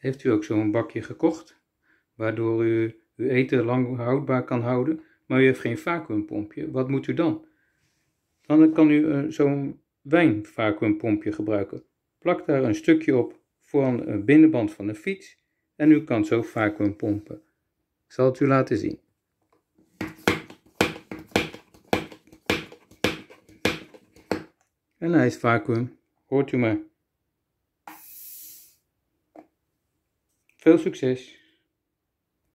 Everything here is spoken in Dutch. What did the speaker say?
Heeft u ook zo'n bakje gekocht, waardoor u uw eten lang houdbaar kan houden, maar u heeft geen vacuümpompje? Wat moet u dan? Dan kan u zo'n wijnvacuümpompje gebruiken. Plak daar een stukje op voor een binnenband van de fiets en u kan zo vacuümpompen. Ik zal het u laten zien. En hij is vacuüm, hoort u maar. Veel succes!